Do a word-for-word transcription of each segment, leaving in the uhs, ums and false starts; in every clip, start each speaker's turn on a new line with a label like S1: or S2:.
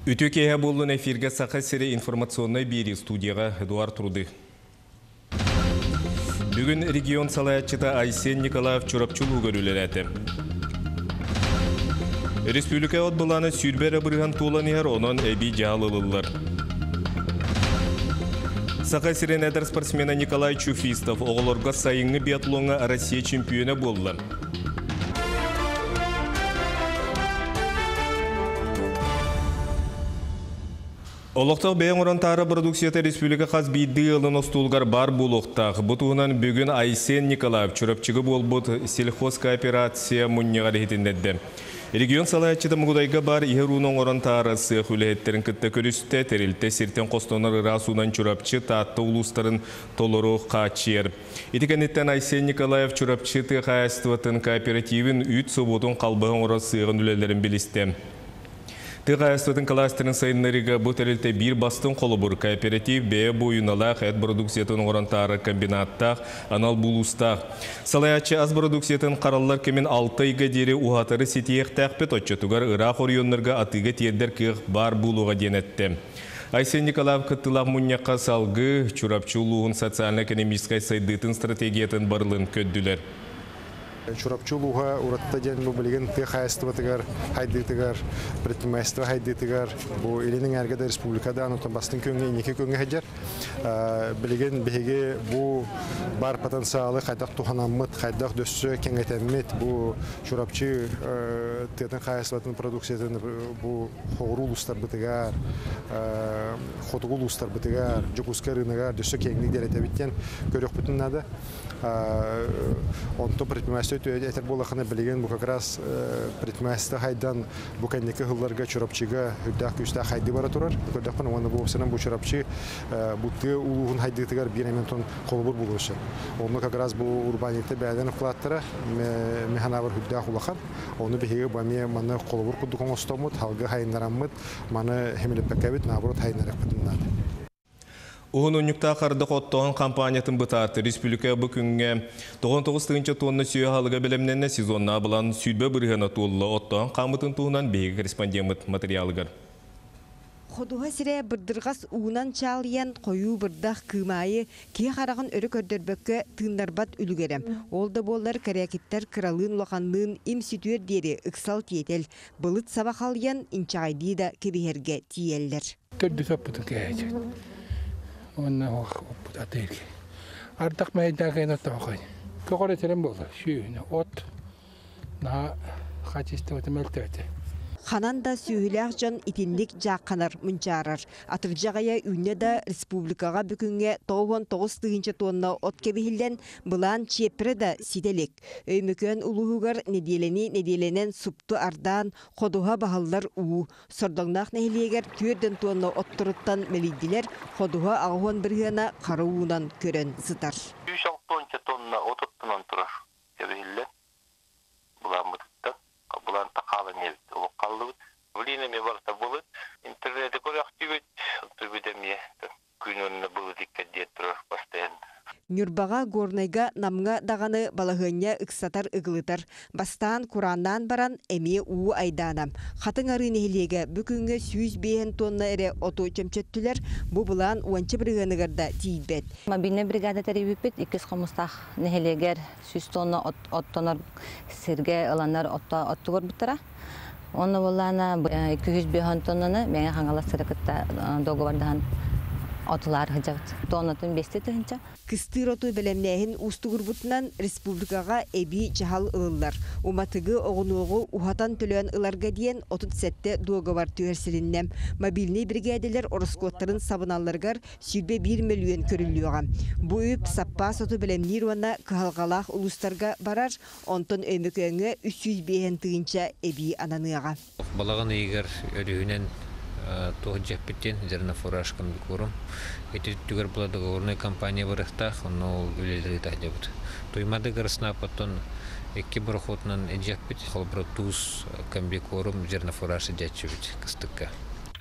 S1: Үтөкеге болын эфирге сақа сірі информационный бері студияға Эдуард Труды. Бүгін регион салаятчыта Айсен Николаев Чурапчулу көрілерәті. Республика отбыланы сүрбәрі бұрған туылан ер онын әбі жалылылар. Сақа сірі нәдір спортсмена Николай Чуфистов оғылырға сайыңы биатлонға Россия чемпионы болды. Олықтақ бәйін ұрантары продукцияты республика қаз бейді елін остулғар бар болуқтақ. Бұтуғынан бүгін Айсен Николаев Чурапчығы болбұт сельхоз кооперация мұннеғар етіндеді. Регион салаятчыда мұғдайға бар еруның ұрантары сық үліхеттерін күтті көрісті тәрілті сертен қостонар расуынан Чурапчы таатты ұлыстарын толыру қачер. Етікенеттен Айсен Николаев Чурапчы тығайыстыватын кооперативін үт сұбудың қалбығын ұра сығын үлелерін білісті. Тығайыстыватын кластерін сайынларыға бұл тәрілті бір бастың қолы бұр кооператив бәе бойыналақ әт продукциятын орантары комбинаттақ, анал бұлыстақ. Салаятчы аз продукциятын қаралылар кемен алты айға дері уғатары сетиек тәқпет отчатуғар ұрақ орионларға атыға тердер кеғ бар бұлуға денетті. Айсен Николаев кыттылақ мұнняққа салғы Чурапчулуғын социально-экономическай сайдытын стратегиятын барлын көдділер.
S2: Чурапчулуға ұратта ден бұл білген тық хайыстыватығар, хайдытығар, предпринимательство хайдытығар. Бұл елінің әргеді республикада анықтан бастың көнге, неке көнге хайджар. Білген беге бұл бар потенциалы қайдақ туханаммыт, қайдақ дөссі кеңетеммет. Бұл Чурапчы тетін хайыстыватын продукциятын бұл хоғыру ұлыстар бітігар, хотығыл ұлыстар бітігар, жүкускар рынығар, дөссі кеңлік дәрет әбіттен көрек бүтін нады. Онто предпринимательство этер болахана билеген бу как раз предпринимательство хайдан бу кандики хылларга Чурапчыга хүддак күстә хайды бара турар. Көрдәкпен аны бу сенен бу Чурапчы бу ты улугын хайдытыгар бир моментон колбур булышы. Оны как раз бу урбанитте бәдән вкладтары механавр хүддак улахан. Оны беге баме маны колбур кудукон остомут халга хайнараммыт маны хемилеп бекәбит наоборот хайнарак битннады.
S1: Уғын ұнюкта қардық оттоған компаниятын бұтарты республика бүкінге тоғыз тоғыз тонны сүйе халыға білімненне сезонна бұлан сүйбе бірғана туылы оттоған қамытын туғынан бейгі корреспондент материалығыр.
S3: Ходуға сірі бірдірғас уынан чалыян қойу бірдақ кымайы кей қарағын өрі көрдірбөкке тыңдарбат үлгерем. Олды болар кәрекеттер кралын лоқанлығын им сүтуер дері ұқсал тиетел. Бұлыт сабақалыян инчағайды да кебігерге тиелдер.
S4: Онна оппут атырки. Артак майдагына тоқой. Көкөрө терем болду. Шүйүнө от на хачисте өтөмөлтөтө.
S3: Хананда сүйіләқ жан итинлік жаққанар мұнчарар. Атыржағая үйне да республикаға бүкінге тоғын тоғыз тығынчы тонна от кебихілден бұлан чепірі да сиделік. Өймөкөн ұлығығар неделені неделенен сұпту ардан қодуға бағалар ұу. Сордоңнақ нәхілегер түрден тонна оттырыттан мелидилер қодуға ағуан біргена қаруынан көрін зытар.
S5: үч алты тонна отуттынан тұрар кебихілден бұлан бұтыттан. Бұлан тақалы небіт, ол қалды бұд. Бұліне ме барта бұлыд. Интернеті көрі ақтүйбет, түрбедеме күн önüne бұлыд екке дет тұрар бастайын.
S3: Нүрбаға горнайга намға дағаны балағыня ұқсатар ұғылытар. Бастан Құраннан баран әме уы айданам. Қатын ары нехілеге бүкінгі сүйіз бейін тонна әрі ото чөмчөттілер бұ бұлан уанчы бірғанығарда тейбет.
S6: Мобильный бригада тәребіпет икіз қомыстақ нехілегер сүйіз тонна оттонар сірге ұланар отты көрбіттіра. Оны болана екі жүз бейін тоннаны мәңе қаңғала сырықытта доғывардаған отылар хыжабыт. Тонатын бесте тыгынча.
S3: Кыстыр оту белемнәһин устугур бутнан республикага эби жахал ылылар. Уматыгы огунугу ухатан төлөн ыларга диен отут сетте договор түгерсилиннем. Мобильный бригаделер ороскоттарын сабыналаргар сүрбе бир миллион көрүлүгө. Бу үп саппас оту белемнир вана калгалах улустарга барар, онтон өмөкөнгө үч жүз бейин тыгынча эби ананыга.
S7: Балаган егер өрүнен тоғыз беттен жерна фурашкан бикорум. Эти түгер була договорная компания барыхтах, но үлелери тадебут. Тоймады гарсна потом эки бархотнан эджаппит холбратус камбикорум жерна фураш эджачевит кыстыкка.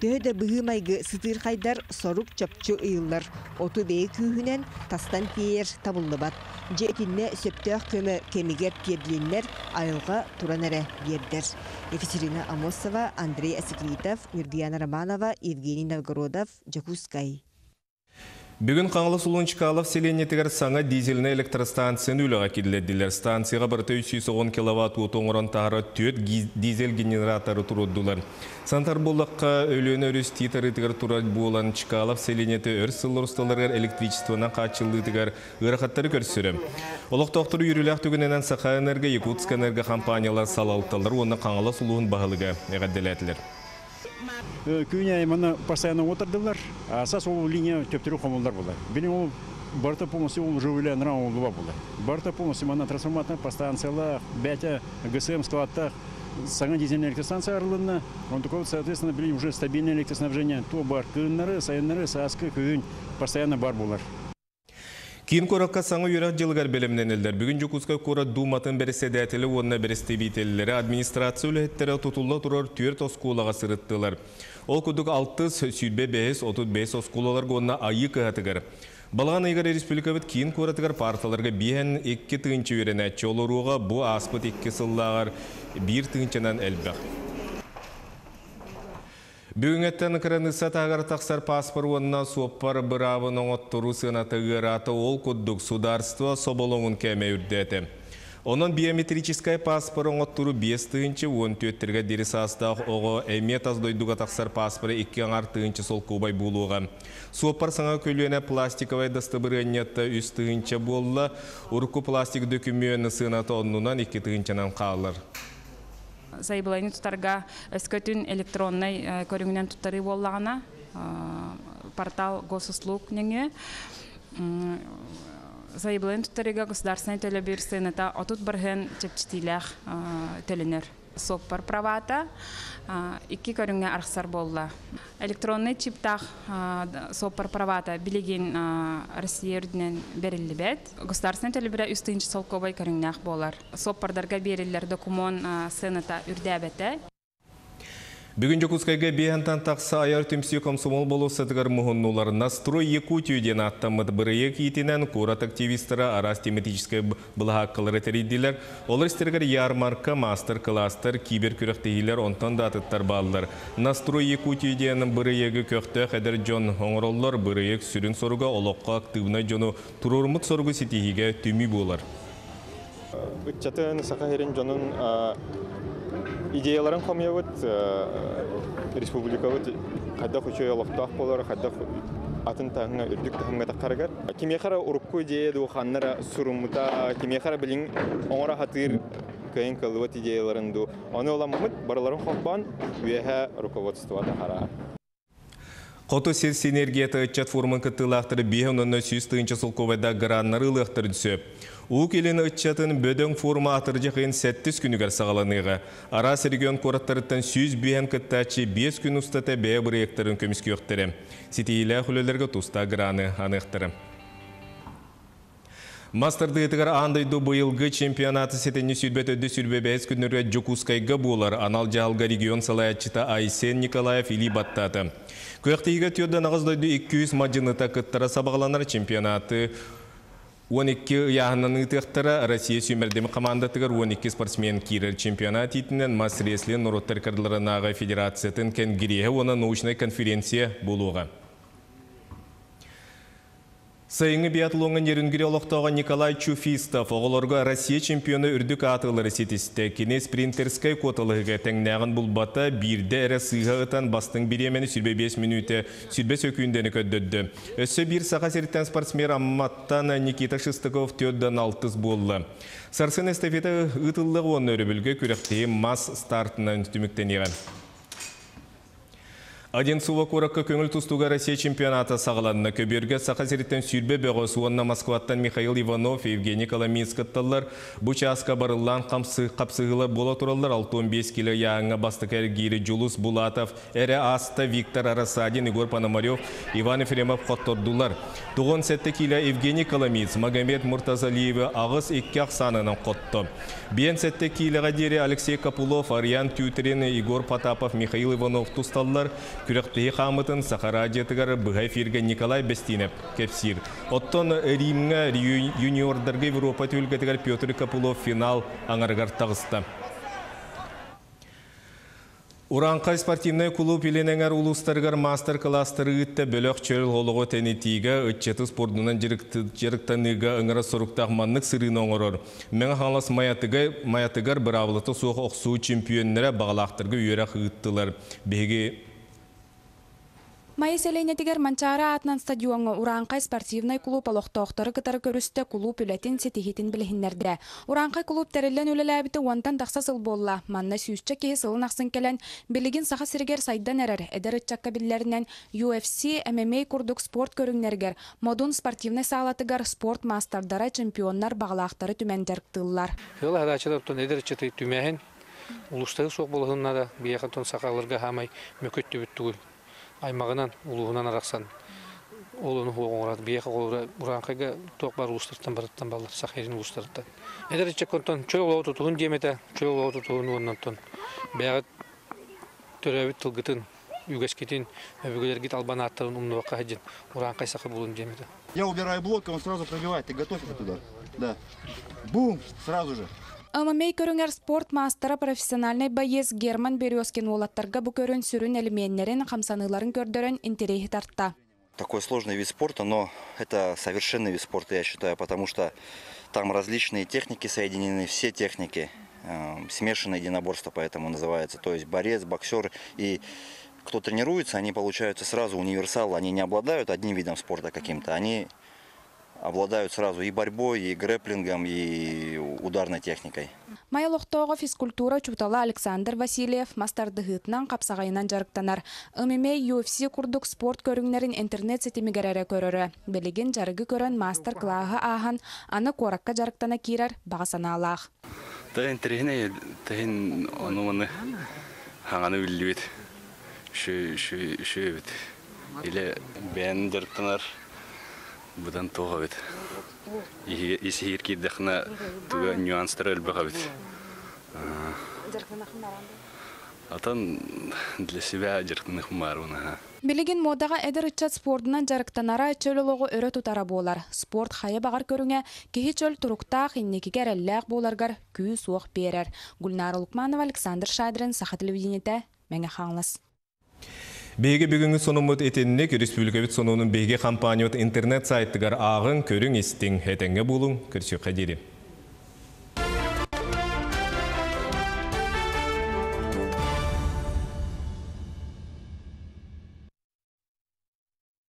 S3: Төһөдө быһымайгы сытыр хайдар сорук чапчу ыйыллар. Оту бей күүһүнен тастан тиер табыллыбат. Жетинне сөптөөх көмө кемигер тиедлиннер айылга туранере бердер. Екатерина Амосова, Андрей Асеклитов, Мирдияна Романова, Евгений Новгородов, Жакускай.
S1: Бүгін Қаңлы Сулунчкалов селенетігер саңа дизельні электростанцияны үліға кеділедділер. Станцияға бірті үш жүз он киловатт отоңырын тағыры төрт дизель генераторы тұруддылар. Сантар болыққа өліні өріс титарытығыр тұрад болан Чкалов селенеті өр сылыр ұсталарғар электричестводан қачылдытығар ғырақаттары көрсірі. Олық тоқтыры үйріләқ түгіненен Саха энерго, Якутск энерго компаниялар салалталар, оны Қаңлы Сулуын бағылыға әғадделәтілер.
S8: Күйіне айманы постоянно отырдылар, асас ол линия төптірі қомылдар болды. Бенің ол барта полностью ол жөвілі нұра олыва болды. Барта полностью мана трансформатна постанциялар, бәті, ГСМ складтар, саңа дизельная электростанция арылынна, он такой, соответственно, были уже стабильное электроснабжение. То бар күйінлері, сайынлері, саскы күйін постоянно бар болар.
S1: Кейін қораққа саңы үйрақ жылғар бөлімнен елдер. Бүгін Жокуска қора думатын береседәтілі онына берестебейтелілері администрация өлеттері тұтулы тұрар төрт осколаға сырыттылар. Ол күдік алтыз сүйбе бәйіз отыз бес осколаларға онына айы қағатығар. Балған айғар республикабыт кейін қоратығар парталарға бейін екі тыңчы өрені чолыруға бұ аспыт екі сыллағар бір тыңчынан әлбәқ. Бүгін әттен қыраныса тағар тақсар паспор онына соппар бұравының оттыру сынатығыр аты ол күддік сударство соболоңын кәме үрдеті. Onun biometrическай паспорын оттыру бес тыынчы он төрттерге дерес астақ оғы әмет аздойдуға тақсар паспоры екі аңар тыынчы сол көбай болуға. Соппар саңа көлуіне пластиковай дастыбырынетті үс тыынчы болла, ұрқы пластик дөкімені сынаты онынан екі тыынчынан қалыр.
S9: Сайбылайны тұтарға өскөтін электронный көріңінен тұттары боллағына портал госуслуг неңе Сайбылайны тұттарыға государственный төлі бір сыйныта отут бірген чепчетилях төлінер. Соппар правата iki көріңе арқсар болла. Электронный чиптақ соппар правата білеген Россия үрдінен берілі бәд. Государственный төлі бірі үстінші сол көбай көріңнәқ болар. Соппардарға берілер документ сыйныта үрді әбәті.
S1: Бүгін Жокускайға бейхантан тақса аяр түмсі комсомол болу сатығар мұғыннулар. Настрой Якутиюден аттамыд бірі етінен көрат активистері арас тематическай бұлға қылыры тәрейділер. Олар істергер ярмарка, мастер-кластер, кибер күріқтігілер онтан да атыттар балылар. Настрой Якутиюден бірі егі көқті қәдір жон оңыроллар бірі ек сүрін соруға олыққа активна жону тұрурмыт сорғы сетігіге түмі болар.
S10: Үтчатын сақахерін жонын идеяларын қомиявыд, республикавыд қайда құчой олықтақ болар, қайда атын тағыңа үрдік тағыңа таққарығар. Кемеқара ұрыққы идея дұғаннара сұрымыта, кемеқара білін оңыра қатыр көйін қылывыд идеяларын ду. Оны оламымыд бараларын қоқпан өйәе руководствода қара.
S1: Қоты сел синергията үтчат формын кіттілақтыры бейін онына сүйіз тыынчы сол ковайда ғыраннары ұлықтыр түсіп. Ол келін үтчатын бөдің форма атыржы қиын сәттіз күнігер сағаланыға. Арас регион қораттарыттан сүйіз бейін кіттачы бес күн ұстаты бәй бір ектарын көміскі өқтірі. Сетейлі құлелерге тұста ғыраны анықтыры. Мастарды етігер андайды бұйылғы чемпионаты сетені сүрбет өді сүрбе бәйіз күнірге Жокускайға болар. Анал жағылға регион салаятчыта Айсен Николаев или баттаты. Көқтейгі түйодан ағыздайды екі жүз мажыныта күттара сабағаланар чемпионаты он екі яғынан ұтықтара Россия сүймердемі командатығыр он екі спортсмен кирер чемпионат етінен Масреслі Нұроттар кардыларынаға федерациятын кәнгірегі оны научный конференция болуға. Сайыңы биатлоңын ерінгіре олықтауға Николай Чуфистов оғыларға Россия чемпионы үрдік атылары сетісті. Кене спринтерскай коталығыға тәңнәғын бұл бата бірді әрі сыға ұтан бастың біремені сүрбе бес минуты сүрбе сөкүйіндені көддөді. Өссі бір сақа серттен спортсмер Амматтан Никита Шыстықов төддан алтыз болы. Сарсын эстафеті ұтылығы оны өрібілгі күріқтейі мас стартынан түміктен еған. Одинцова қораққа көңіл тұстуға Россия чемпионаты сағыланына көберге сақа сереттен сүрбе бөғыз онына Москваттан Михаил Иванов, Евгений Коломинск қытталар. Бұчасқа барылан қапсығылы бола тұралар алтын бес келі яңа бастық әргері Жулус Булатов, әрі Аста Виктор Арасадин, Игор Пономарев, Иван Ефремов қоттырдулар. Туғын сәтті келі Евгений Коломинск, Магомед Муртазалиеві ағыз екі ақсанынан қотты. Бен сәтті келі ғадері Алексей Капулов, Ариан Тютерин, Игор Потапов, Михаил Иванов тұсталар. Күрәктеһи хамытын Сахара жетігер бұғай фирге Николай Бестинеп кепсир. Оттон Римға юниордарға Европа төлгетігер Петр Капулов финал аңарғар тағысты. Уранқай спортивный клуб иленеңер улустарғар мастер-кластары үтті бөлік чөл олығы тәнетиге үтчеті спордынан жеріктаныға ұңыра сұрықтағманлық сырын оңырыр. Мен қалас маятығар бір авылыты соқ оқсу чемпионнері бағалақтырғы үйерек үттілер. Беге
S11: Майы селенетігер Манчара атынан стадионға Уранқай спортивный клуб алықтауқтары кытары көрісті клуб үләтін сетихетін білігінлерді. Уранқай клуб тәрілен өлілі әбіті онтан тақса сыл болла. Манна сүйісчі кейі сылын ақсын келен білігін сақа сіргер сайдан әрір. Әдір үтчаққа білілерінен ю эф си, эм эм а күрдік спорт көріңнергер. Модун спортивный сағалатығар спорт мастардара чемпионнар бағалақтары түмендер қтылылар.
S12: Хыл адачылыптың әдір үтчеті түмәхін. Улыстағы соқ болығынна да бияқытын сақалырға хамай мөкөтті бүттігі. Аймағынан, ұлығынан арақсан. Олыны оғын ұрады. Бияқы қолыра Уранқайға тоқ бар ұлыстырттан барыттан балар, сақайрын ұлыстырттан. Әдір үтчек контон чөл олауы тұтығын деметі, чөл олауы тұтығын оннан тон. Бәғыт төрәбіт тұлғытын, үгәшкетін, өбігілер гит албан аттарын ұмнуаққа әден Уранқай сақы болын деметі.
S13: Я убираю блок, он сразу пробивает. Ты готов это туда? Да. Бум! Сразу же.
S11: эм эм а көріңер спорт мастера профессиональный боец Герман Березкин олаттарға бұ көрін сүрін әлменнерін қамсаныларын көрдірін интерейі тартта.
S14: Такой сложный вид спорта, но это совершенный вид спорта, я считаю, потому что там различные техники соединены, все техники, э, смешанное единоборство, поэтому называется. То есть борец, боксер и кто тренируется, они получаются сразу универсалы, они не обладают одним видом спорта каким-то, они обладают сразу и борьбой, и грэплингом, и ударной техникой.
S11: Майылықтауға физкультура чутала Александр Васильев мастардығытынан қапсағайынан жарықтанар. эм эм а ю эф си күрдік спорт көріңнерін интернет сетімігерері көрірі. Белеген жарығы көрін мастер-клағы ағын, аны қораққа жарықтана керер бағасана алақ.
S15: Тағын тірегіне, тағын онымыны аңаны үлі бет, үші бет. Или бәнін жарықтанар. Бұдан тоға бет. Есі еркейдіқына түгі нюанстары әлбіға бет. Атан для себя жарықтанық маруына.
S11: Білеген модаға әдір үтчат спордынан жарықтанара чөлілігі өрі тұтара болар. Спорт қайы бағар көріңе кейі чөл тұрықтақ иннекігер әлләқ боларғар күй суық берер. Гүлнар Лукманова, Александр Шайдрин, Саха телевидениеті, мәңе қаңлас.
S1: Беге бүгінгі сонымыт етенінек республикавит сонуының беге компаният интернет сайттығар ағын көрің істің әтенге болың көрсі қадері.